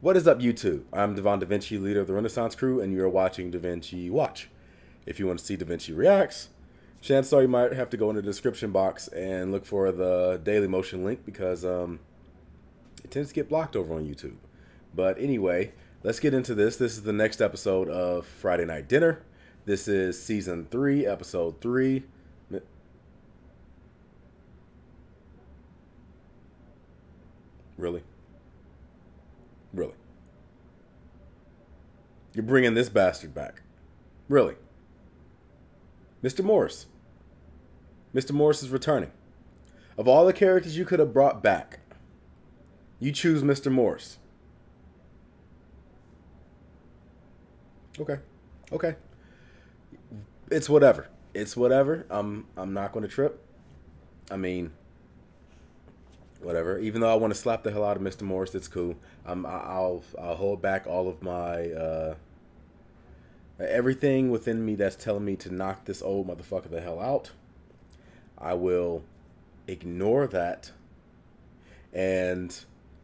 What is up, YouTube? I'm Devon DaVinci, leader of the Renaissance crew, and you're watching DaVinci Watch. If you want to see DaVinci Reacts, chances are you might have to go in the description box and look for the Daily Motion link because it tends to get blocked over on YouTube. But anyway, let's get into this. This is the next episode of Friday Night Dinner. This is Season 3, Episode 3. Really? Really? You're bringing this bastard back? Really? Mr. Morris. Mr. Morris is returning. Of all the characters you could have brought back, you choose Mr. Morris. Okay. Okay. It's whatever. It's whatever. I'm not going to trip. I mean, whatever. Even though I want to slap the hell out of Mr. Morris, it's cool. I'll hold back all of my everything within me that's telling me to knock this old motherfucker the hell out. I will ignore that, and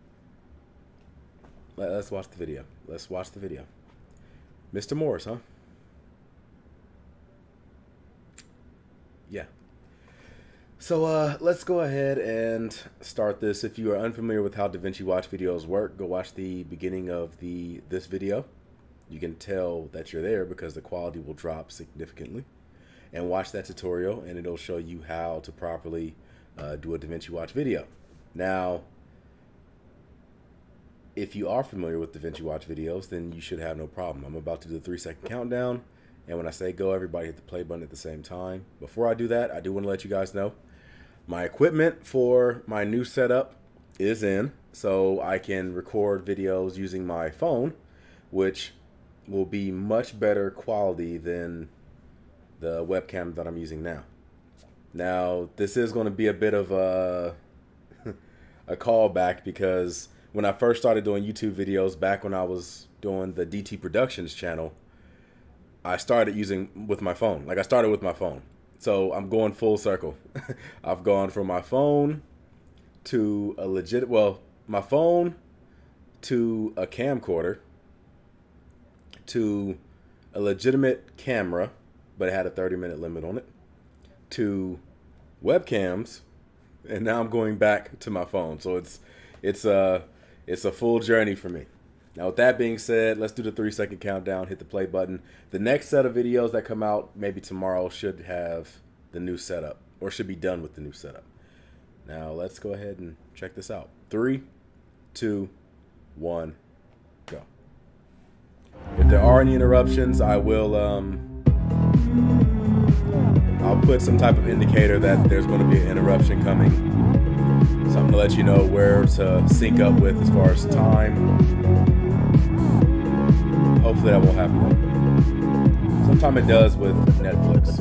let's watch the video. Let's watch the video. Mr. Morris, huh? Yeah. So let's go ahead and start this. If you are unfamiliar with how DaVinci Watch videos work, go watch the beginning of this video. You can tell that you're there because the quality will drop significantly. And watch that tutorial, and it'll show you how to properly do a DaVinci Watch video. Now, if you are familiar with DaVinci Watch videos, then you should have no problem. I'm about to do the 3-second countdown, and when I say go, everybody hit the play button at the same time. Before I do that, I do want to let you guys know my equipment for my new setup is in, so I can record videos using my phone, which will be much better quality than the webcam that I'm using now. Now, this is going to be a bit of a callback because when I first started doing YouTube videos back when I was doing the DT Productions channel, I started using with my phone. Like, I started with my phone. So I'm going full circle. I've gone from my phone to a legit, well, my phone to a camcorder to a legitimate camera, but it had a 30-minute limit on it, to webcams, and now I'm going back to my phone. So it's a full journey for me. Now, with that being said, let's do the 3-second countdown, hit the play button. The next set of videos that come out, maybe tomorrow, should have the new setup, or should be done with the new setup. Now, let's go ahead and check this out. 3, 2, 1, go. If there are any interruptions, I'll put some type of indicator that there's going to be an interruption coming. So I'm going to let you know where to sync up with as far as time. Hopefully that won't happen though. Sometimes it does with Netflix.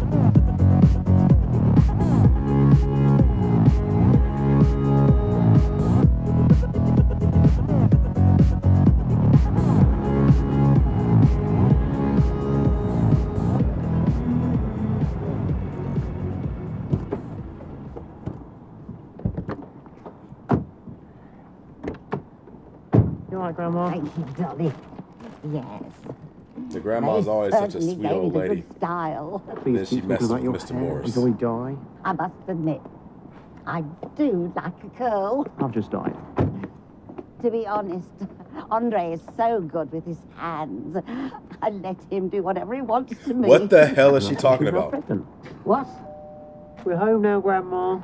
You all right, Grandma? Thank you, Dolly. Yes. The grandma's always such a sweet old lady. Style. Then she messes with Mr. Morris. Until we die? I must admit, I do like a curl. I've just died. To be honest, Andre is so good with his hands. I let him do whatever he wants to me. What the hell is she talking about? What? We're home now, Grandma.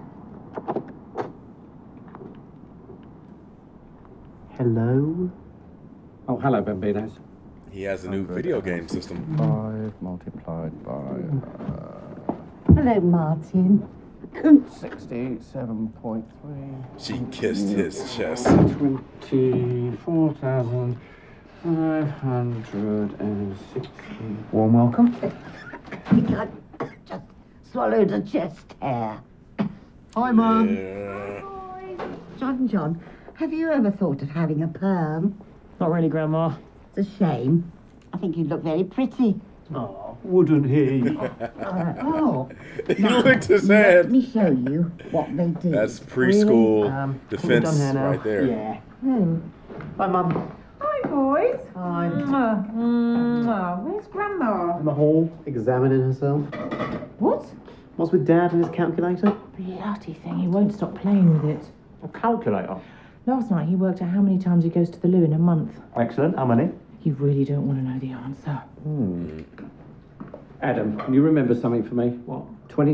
Hello? Oh, hello, Bambinos. He has a new video game system. 5 multiplied by Hello, Martin. 67.3. She kissed his chest. 24,560. Warm welcome. I just swallowed a chest hair. Hi, Mum. Yeah. John, have you ever thought of having a perm? Not really, Grandma. It's a shame. I think you'd look very pretty. Oh, wouldn't he? He licked his Let hand. me show you what they do. That's preschool Really? defense Done here now. right there. Yeah. Hi, Mum. boys. Hi. Mwah, mwah. Where's Grandma? In the hall, examining herself. What? What's with Dad and his calculator? Bloody thing, he won't stop playing with it. A calculator. Last night he worked out how many times he goes to the loo in a month. Excellent. How many? You really don't want to know the answer. Adam, can you remember something for me? What?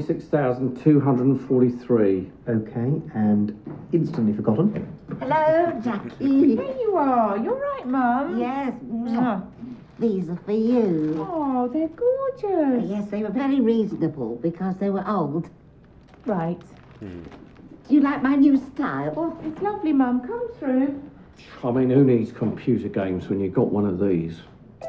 26,243. Okay, and instantly forgotten. Hello, Jackie. There you are. You're right, Mum. Yes. Mwah. These are for you. Oh, they're gorgeous. Yes, they were very reasonable because they were old. Right. Do you like my new style? Oh, it's lovely, Mum. Come through. I mean, who needs computer games when you've got one of these?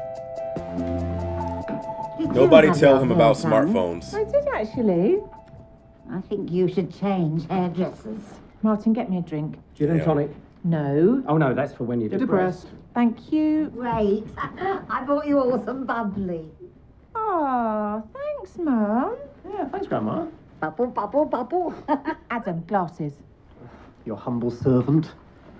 Did you Nobody have tell your him about hair done? smartphones. I did actually. I think you should change hairdressers. Martin, get me a drink. Gin and Yeah. tonic? No. Oh, no, that's for when you're depressed. Thank you. Great. I bought you all some bubbly. Oh, thanks, Mum. Yeah, thanks, Grandma. Bubble, bubble, bubble. Adam, glasses. Your humble servant.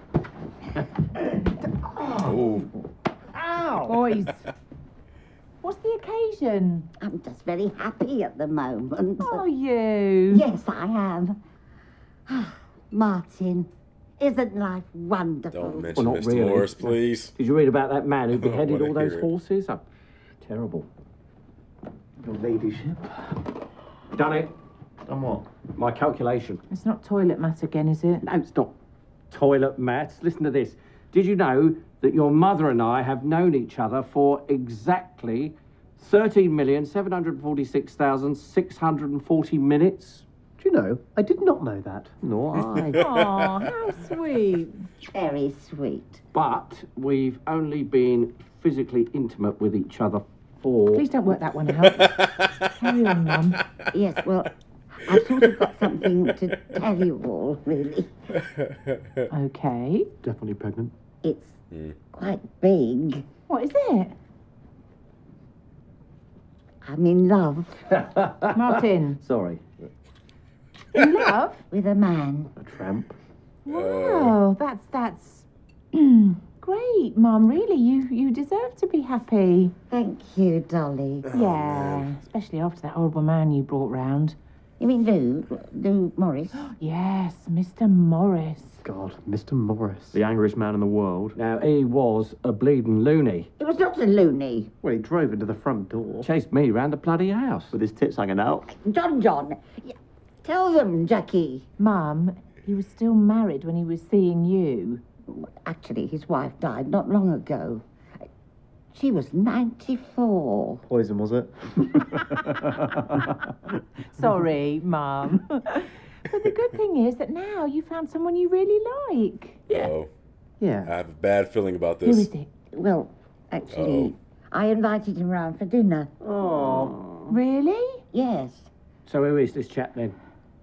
Ooh. Boys. What's the occasion? I'm just very happy at the moment. Are you? Yes, I am. Martin, isn't life wonderful? Don't mention Well, not Mr. really. Morris, please. Did you read about that man who beheaded wanna all those hear it. horses? Oh, terrible. Your ladyship. Done it. Done what? My calculation. It's not toilet mat again, is it? No, it's not toilet maths. Listen to this. Did you know that your mother and I have known each other for exactly 13,746,640 minutes? Do you know, I did not know that. Nor I. Oh, how sweet. Very sweet. But we've only been physically intimate with each other for... Please don't work that one out. Carry on, Mum. Yes, well, I've sort of got something to tell you all, really. Okay. Definitely pregnant. It's quite big. What is it? I'm in love Martin. Sorry. In love? with a man. A tramp. Wow, that's great, Mum. Really, you deserve to be happy. Thank you, Dolly. Yeah, especially after that horrible man you brought round. You mean Lou Morris? Yes, Mr. Morris. God, Mr. Morris. The angriest man in the world. Now, he was a bleeding loony. It was Dr. Looney. Well, he drove into the front door Chased me round the bloody house. with his tits hanging out. John. Tell them, Jackie. Mum, he was still married when he was seeing you. Actually, his wife died not long ago. She was 94. Poison, was it? Sorry, Mum. But the good thing is that now you found someone you really like. Oh, I Yeah. have a bad feeling about Who this. is it? Well, actually, I invited him round for dinner. Oh. Really? Yes, So who is this chap then?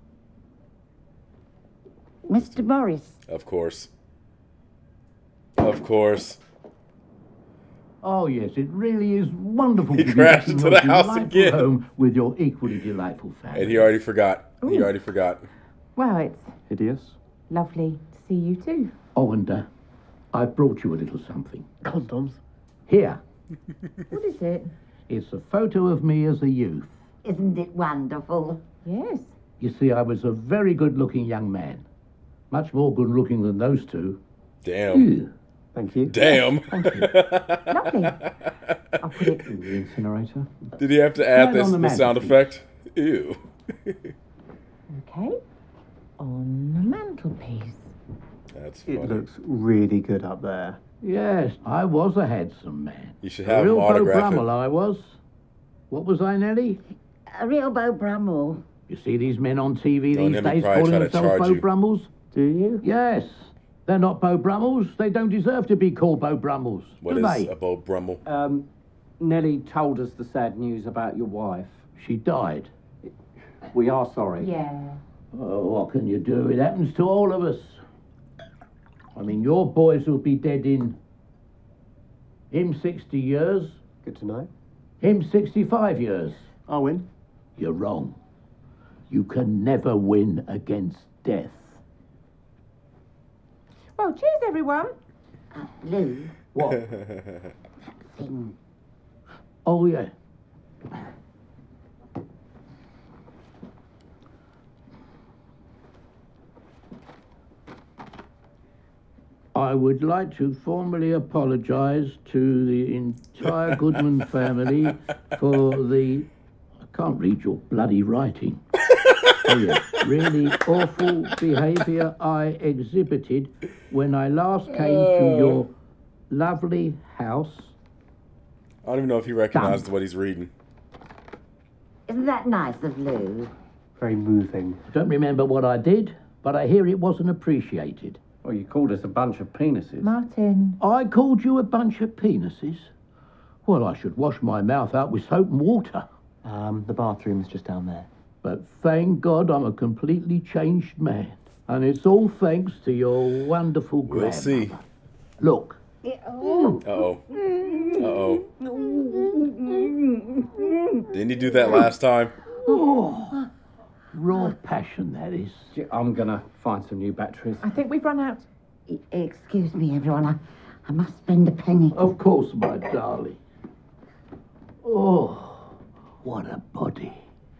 Mr. Morris. Of course. Of course. Oh, yes, it really is wonderful He to be crashed back in into your the house delightful again. home with your equally delightful family. And he already forgot. He already forgot. Well, it's Hideous. lovely to see you too. Oh, and I've brought you a little something. Condoms. Here, What is it? it's a photo of me as a youth. Isn't it wonderful? Yes. You see, I was a very good-looking young man. Much more good-looking than those two. Damn. Ew. Thank you. Damn. Lovely. I'll put it. In the incinerator. Did he have to add Right this on the the sound mantelpiece. effect? Ew. Okay. On the mantelpiece. That's funny. It looks really good up there. Yes, I was a handsome man. You should A have him real Beau autograph Brummel, it. I was. What was I, Nellie? A real Beau Brummel. You see these men on TV Don't these let me days probably calling try to themselves charge Beau you. Brummels? Do you? Yes. They're not Beau Brummels. They don't deserve to be called Beau Brummels, What do is they? a Beau Brummel? Nellie told us the sad news about your wife. She died. We are sorry. Yeah. Oh, what can you do? It happens to all of us. I mean, your boys will be dead in... him 60 years, Good to know. him 65 years. I'll win. You're wrong. You can never win against death. Well, cheers, everyone. Lou, What? that thing. Oh, yeah. I would like to formally apologise to the entire Goodman family for the... I can't read your bloody writing. Oh, yeah. Really awful behaviour I exhibited when I last came to your lovely house. I don't even know if he recognized what he's reading. Isn't that nice of Lou? Very moving. I don't remember what I did, but I hear it wasn't appreciated. Well, you called us a bunch of penises. Martin. I called you a bunch of penises? Well, I should wash my mouth out with soap and water. The bathroom's just down there. But thank God I'm a completely changed man. And it's all thanks to your wonderful We'll grandmother. see. Look, Uh-oh. Uh-oh. Didn't he do that last time? oh, raw passion, that is. I'm gonna find some new batteries. I think we've run out. Excuse me, everyone. I must spend a penny. Of course, my darling. Oh, what a body.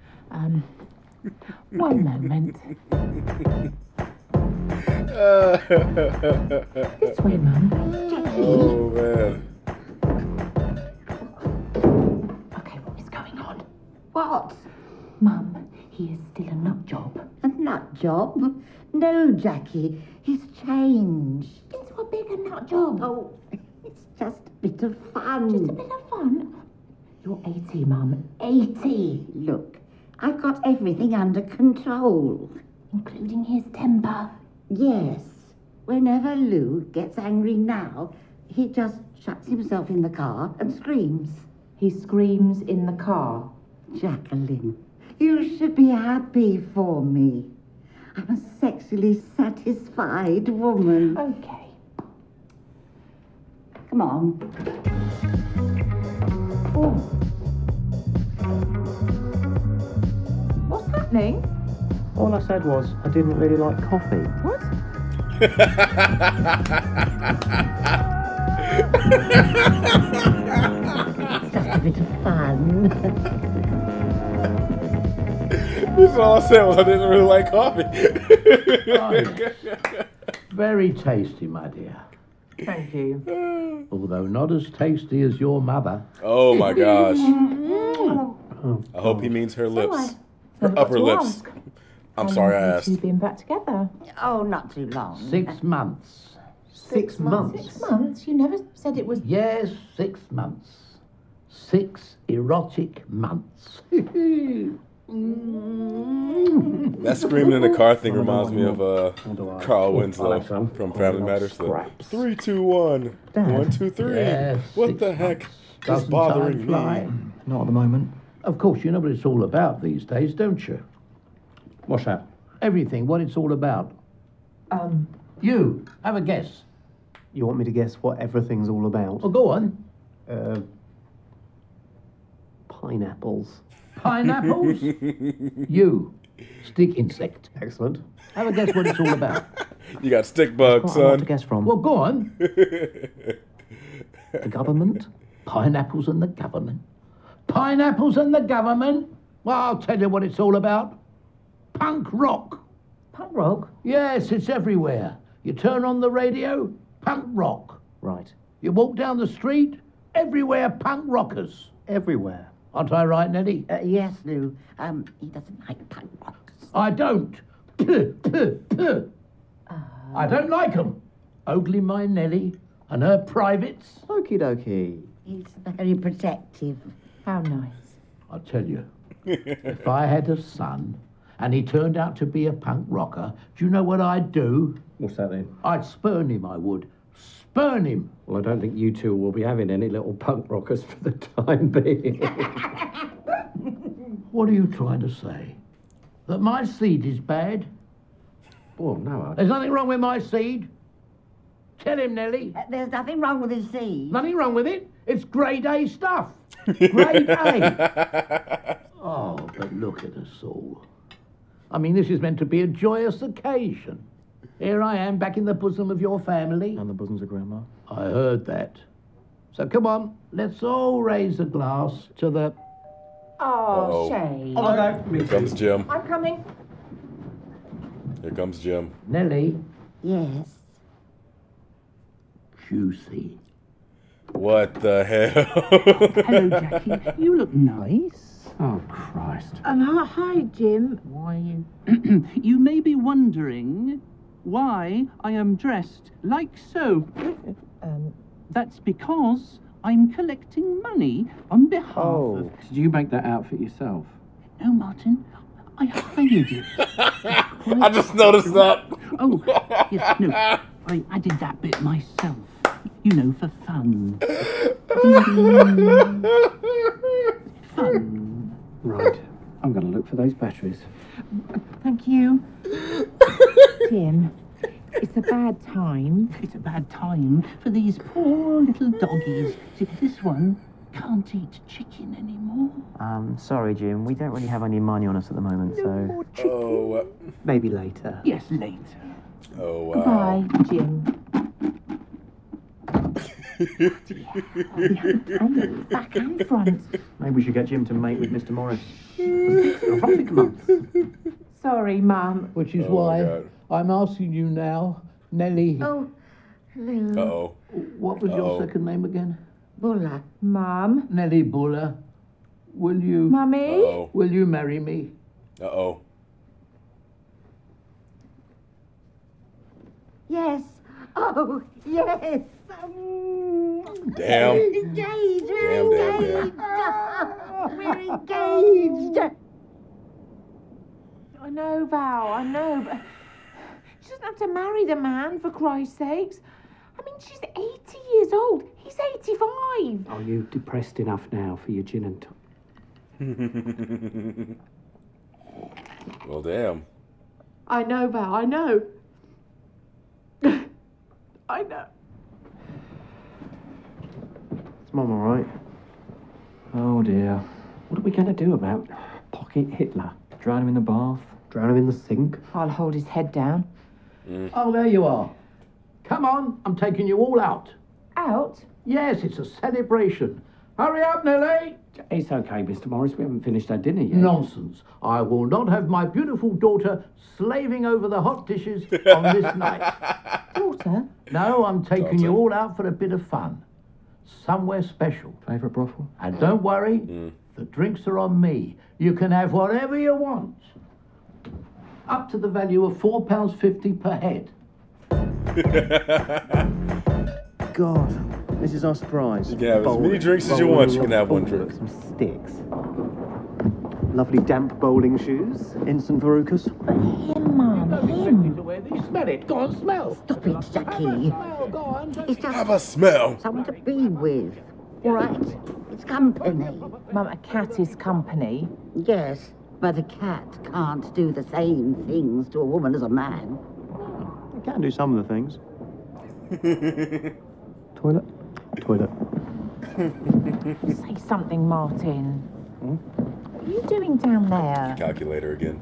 One moment. This way, Mum. Oh, man. Okay, what is going on? What? Mum, he is still a nut job. A nut job? No, Jackie. He's changed. Into a bigger nut job. Oh, it's just a bit of fun. Just a bit of fun. You're 80, Mum. 80. Look, I've got everything under control. Including his temper. Yes. Whenever Lou gets angry now, he just shuts himself in the car and screams. He screams in the car. Jacqueline, you should be happy for me. I'm a sexually satisfied woman. Okay. Come on. Oh. What's happening? All I said was I didn't really like coffee. What? Just a bit of fun. That's all I said was I didn't really like coffee. Very tasty, my dear. Thank you. Although not as tasty as your mother. Oh, my gosh. I hope he means her lips. Her upper lips. I'm sorry I asked. You've been back together. Oh, not too long. 6 months. 6 months. 6 months? You never said it was... Yes, 6 months. 6 erotic months. That screaming in the car thing reminds me of Carl I'll Winslow have some. from Family Matters. The Scraps. 3, 2, 1. 1, 2, 3. Yes, What 6 the heck months. is Doesn't bothering time fly? me? Not at the moment. Of course, you know what it's all about these days, don't you? What's that? Everything, what it's all about. You, have a guess. You want me to guess what everything's all about? Well, go on. Pineapples. Pineapples? You, stick insect. Excellent. Have a guess what it's all about. You got stick bug, Quite a lot to son. guess from. Well, go on. The government. Pineapples and the government. Pineapples and the government? Well, I'll tell you what it's all about. Punk rock. Punk rock? Yes, it's everywhere. You turn on the radio, punk rock. Right. You walk down the street, everywhere punk rockers. Everywhere. Aren't I right, Nelly? Yes, Lou. He doesn't like punk rocks. I don't. Puh, puh, puh. I don't like 'em. Only my Nelly and her privates. Okie dokie. He's very protective. How nice. I'll tell you, if I had a son and he turned out to be a punk rocker, do you know what I'd do? What's that then? I'd spurn him, I would. Spurn him. Well, I don't think you two will be having any little punk rockers for the time being. What are you trying to say? That my seed is bad? Well, no, There's nothing wrong with my seed. Tell him, Nelly. There's nothing wrong with his seed. Nothing wrong with it. It's grade A stuff. Grade A. Oh, but look at us all. I mean, this is meant to be a joyous occasion. Here I am, back in the bosom of your family. And the bosoms of Grandma. I heard that. So come on, let's all raise a glass to the... Oh, Uh-oh. Shay. Here comes Jim. I'm coming. Here comes Jim. Nellie, Yes. juicy. What the hell? Hello, Jackie. You look nice. Oh, Christ. Hi, Jim. Why are you... You may be wondering why I am dressed like so. That's because I'm collecting money on behalf of... Did you make that outfit yourself? No, Martin. I hired it. I just noticed that. Oh, yes, no. I did that bit myself. You know, for fun. Fun. Right. I'm going to look for those batteries. Thank you. Jim, it's a bad time. It's a bad time for these poor little doggies. See, this one can't eat chicken anymore. Sorry, Jim. We don't really have any money on us at the moment, so Oh, maybe later. Yes, later. oh wow. Goodbye, Jim. Back and front. Maybe we should get Jim to mate with Mr. Morris for 6 months. Sorry, Mum. Which is Oh, my why God. I'm asking you now, Nellie, Oh, hello. Uh-oh. what was Uh-oh. your second name again? Bulla. Mum. Nellie Buller. Will you... Mummy. Uh-oh. Will you marry me? Uh-oh. Yes. Oh, yes. Damn. Engaged. Damn, damn, We're engaged. I know, Val, I know, but she doesn't have to marry the man, for Christ's sakes. I mean, she's 80 years old. He's 85. Are you depressed enough now for your gin and Well, damn. I know, Val, I know. I know. Is Mum all right? Oh, dear. What are we going to do about Pocket Hitler? Drown him in the bath? Drown him in the sink? I'll hold his head down. Oh, there you are. Come on, I'm taking you all out. Out? Yes, it's a celebration. Hurry up, Nellie. It's okay, Mr. Morris. We haven't finished our dinner yet. Nonsense. I will not have my beautiful daughter slaving over the hot dishes on this night. Daughter? No, I'm taking you Daughter. all out for a bit of fun. Somewhere special. Favourite brothel? And don't worry, the drinks are on me. You can have whatever you want. Up to the value of £4.50 per head. God, this is our surprise. You can have as many drinks as you want. You can have one drink. Some sticks. Lovely damp bowling shoes. Instant Verucas. Him, Mum, him. To wear these. Smell it. Go on, smell. Stop it, Jackie. Smell, go on. It's Have just a smell. someone to be with. All right? It's company. Mum, a cat is company. Yes, but a cat can't do the same things to a woman as a man. I can do some of the things. Toilet? Toilet. Say something, Martin. What are you doing down there? Calculator again.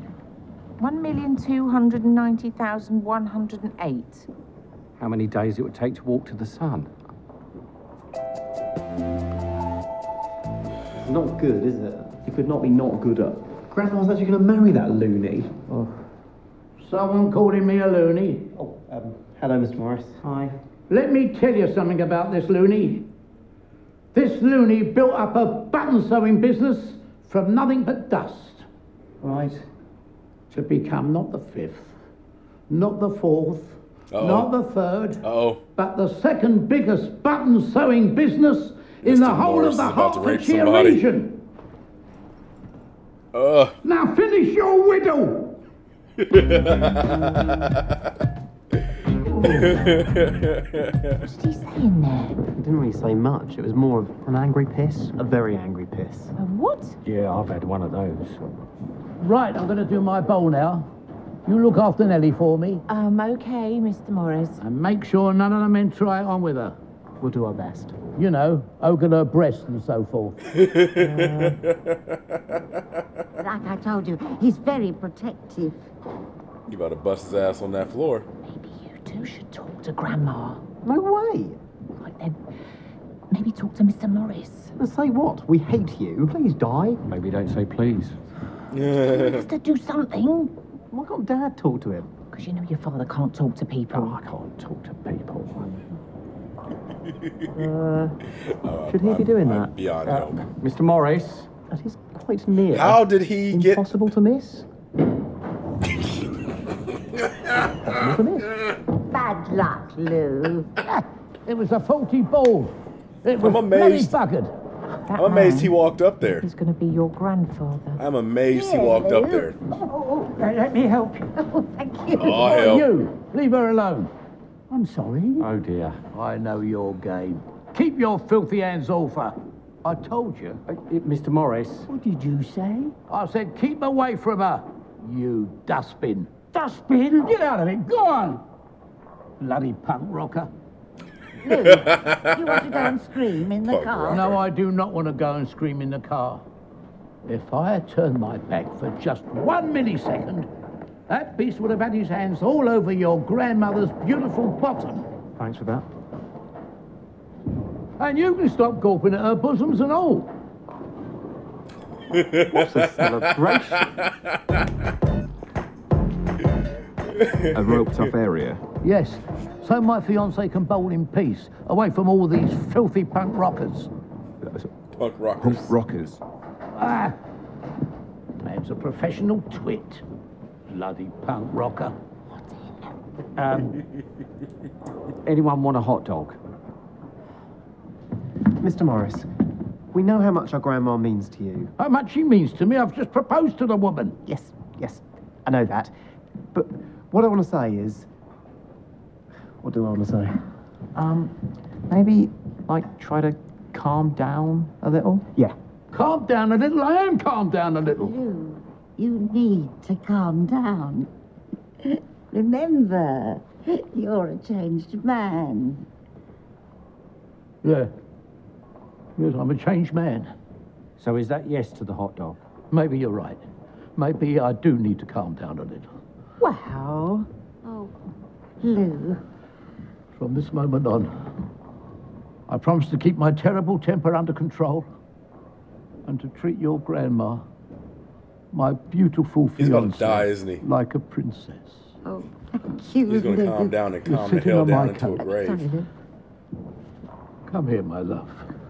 1,290,108. How many days it would take to walk to the sun? Not good, is it? It could not be not good up. Grandma's actually going to marry that loony. Oh. Someone calling me a loony. Oh, hello, Mr. Morris. Hi. Let me tell you something about this loony. This loony built up a button sewing business from nothing but dust. Right. To become not the fifth, not the fourth, Uh-oh. not the third, Uh-oh. but the second biggest button sewing business in the Mr. whole Morris of the is about to rape Hertfordshire somebody. region. Now finish your widow. What did he say in there? It didn't really say much. It was more of an angry piss. A very angry piss. A what? Yeah, I've had one of those. Right, I'm going to do my bowl now. You look after Nellie for me Okay, Mr. Morris. and make sure none of the men try it on with her. We'll do our best. You know, ogle her breast and so forth. Like I told you, he's very protective. You about to bust his ass on that floor. Maybe you two should talk to Grandma. No way. Right then, maybe talk to Mr. Morris. Say what? We hate you. Please die. Maybe don't say please. He has to do something. Why can't Dad talk to him? Because you know your father can't talk to people. Oh, I can't talk to people. Should he be doing that? Beyond help. Mr. Morris. That is quite near. How did he get... Impossible to miss? Impossible to miss. Bad luck, Lou. It was a faulty ball. It was I'm amazed. bloody buggered. That I'm amazed man he walked up there. is going to be your grandfather. I'm amazed he walked up there. Let me help you. Oh, thank you. Oh, hell. You, leave her alone. I'm sorry. Oh, dear. I know your game. Keep your filthy hands off her. I told you. Mr. Morris. What did you say? I said keep away from her, you dustbin. Dustbin? Get out of it. Go on. Bloody punk rocker. Lou, you want to go and scream in the Punk car? rocker. No, I do not want to go and scream in the car. If I had turned my back for just 1 millisecond, that beast would have had his hands all over your grandmother's beautiful bottom. Thanks for that. And you can stop gawping at her bosoms and all. What's a celebration? A roped off area. Yes, so my fiancée can bowl in peace, away from all these filthy punk rockers. Punk rockers. Punk rockers. Ah! Man's a professional twit. Bloody punk rocker. Anyone want a hot dog? Mr. Morris, we know how much our grandma means to you. How much she means to me, I've just proposed to the woman. Yes, I know that. But what I want to say is... What do I want to say? Maybe, like, try to calm down a little? Yeah. Calm down a little, I am calmed down a little. Lou, you need to calm down. Remember, you're a changed man. Yeah. Yes, I'm a changed man. So is that yes to the hot dog? Maybe you're right. Maybe I do need to calm down a little. Wow. Oh, Lou. From this moment on, I promise to keep my terrible temper under control and to treat your grandma, my beautiful He's about fiancée, to die, isn't he? like a princess. Oh, thank you, He's going to Lou. calm down and You're calm the sitting hell on down my into a couch. grave. Sorry, Lou. Come here, my love.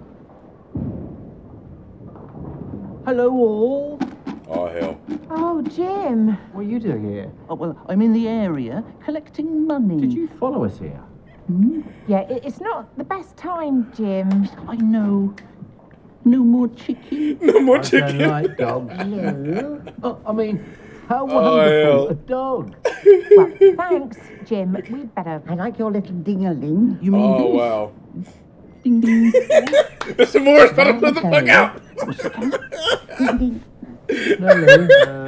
Hello, all. Oh, hell. Oh, Jim. What are you doing here? Oh, well, I'm in the area collecting money. Did you follow us here? Yeah, it's not the best time, Jim. I know. No more chicken. No more I chicken. don't like dogs. Lou. Oh, I mean, how Oh, wonderful, hell. a dog. Well, thanks, Jim. We'd better... I like your little ding-a-ling. You mean Oh, this? wow. Ding, ding. Mr. Morris, better put the fuck out. Ding-ding. Nelly.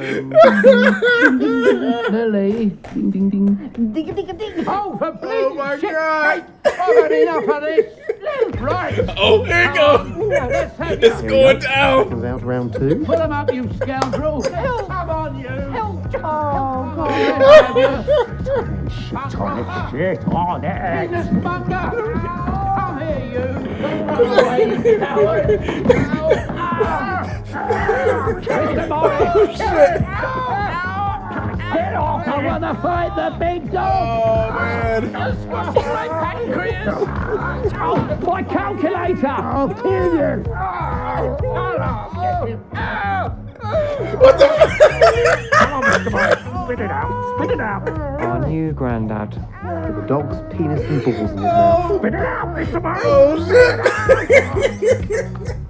Nelly. Ding, ding, ding. Ding-a-ding-a-ding. Oh, for Oh, bleeding my shit, God. mate. I've had enough of this. Right. Oh, here it goes. Let's have It's you. going down. Comes out round two. Put them up, you scoundrel. Come on, you. Oh, Shit on it. Shit on it. Business monger. Come here, you. Coward. Mr. Morris. Get off. I want to fight the big dog. Oh, man. Squashing my pancreas. Oh, my calculator. I'll kill you. What the fuck? Come on, Mr. Morris. Spit it out. Spit it out. Our new granddad. With a dog's penis and balls in his mouth. Spit it out, Mr. Morris. Oh, shit.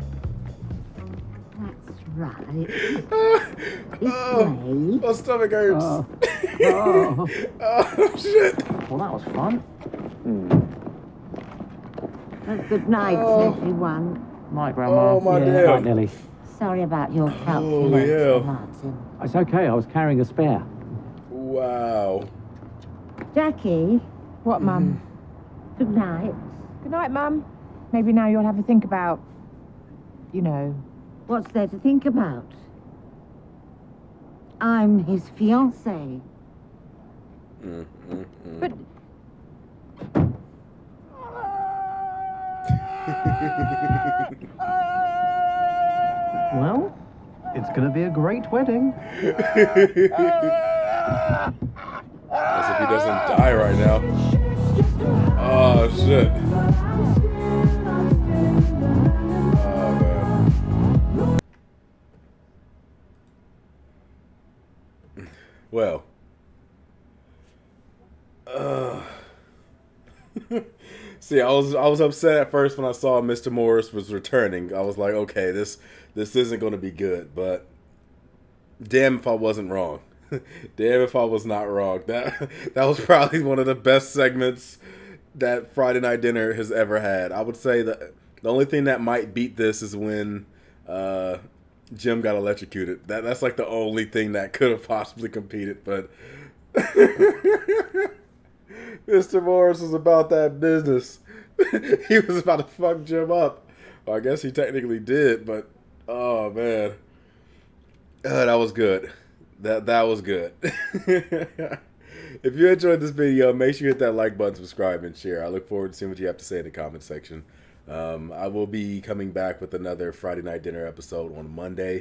Right. This way. My stomach hurts. Oh, shit. Well, that was fun. Good night, everyone. Night, Grandma. Oh, my Right, damn. Nelly. Sorry about your hell. calculator, Martin. It's okay, I was carrying a spare. Wow. Jackie, what, Mum? good night. Good night, Mum. Maybe now you'll have a think about, you know... What's there to think about? I'm his fiancée. But Well, it's going to be a great wedding. As if he doesn't die right now. Oh, shit. Oh, man. Well. See, I was upset at first when I saw Mr. Morris was returning. I was like, okay, this isn't going to be good. But damn if I wasn't wrong. Damn if I was not wrong. That was probably one of the best segments that Friday Night Dinner has ever had. I would say that the only thing that might beat this is when Jim got electrocuted. That's like the only thing that could have possibly competed. But Mr. Morris was about that business. He was about to fuck Jim up. Well, I guess he technically did, but oh man, that was good. That was good. If you enjoyed this video, make sure you hit that like button, subscribe, and share. I look forward to seeing what you have to say in the comment section. I will be coming back with another Friday Night Dinner episode on Monday.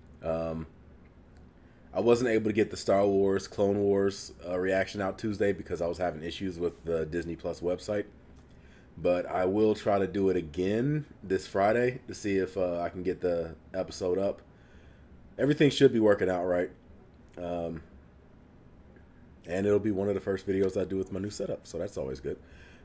I wasn't able to get the Star Wars Clone Wars reaction out Tuesday because I was having issues with the Disney Plus website. But I will try to do it again this Friday to see if I can get the episode up. Everything should be working out right. And it'll be one of the first videos I do with my new setup, so that's always good.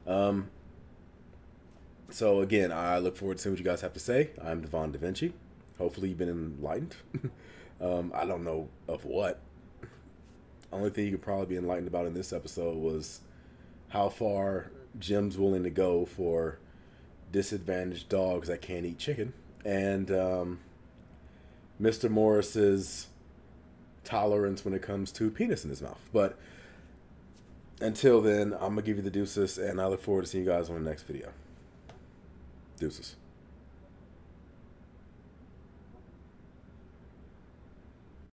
So again, I look forward to seeing what you guys have to say. I'm Devon DaVinci. Hopefully you've been enlightened. I don't know of what. Only thing you could probably be enlightened about in this episode was how far Jim's willing to go for disadvantaged dogs that can't eat chicken, and Mr. Morris's tolerance when it comes to penis in his mouth. But until then, I'm gonna give you the deuces, and I look forward to seeing you guys on the next video. Deuces.